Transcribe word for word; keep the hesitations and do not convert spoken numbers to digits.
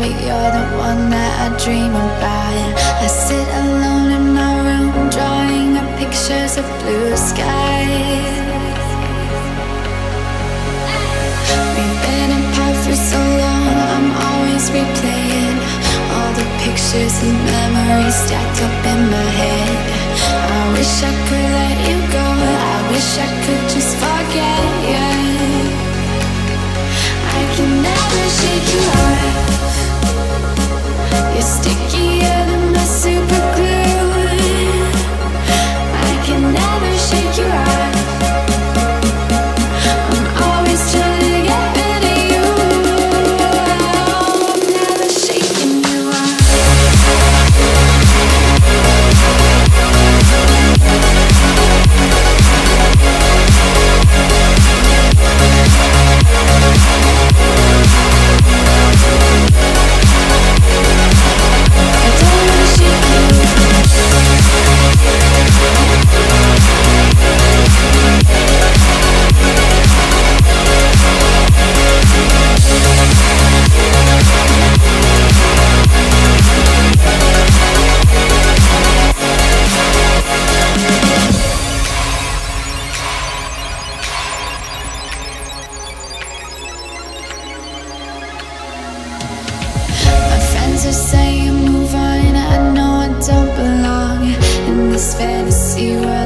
but you're the one that I dream about. I sit alone in my room, drawing up pictures of blue skies. We've been apart for so long, I'm always replaying all the pictures and memories stacked up in my head. I wish I could let you go, I wish I could just forget you. I can never shake you off. You're stickier than my super glue. I can never shake you off. I'm always trying to get rid of you. I'm never shaking you off. Are saying move on, I know I don't belong in this fantasy world.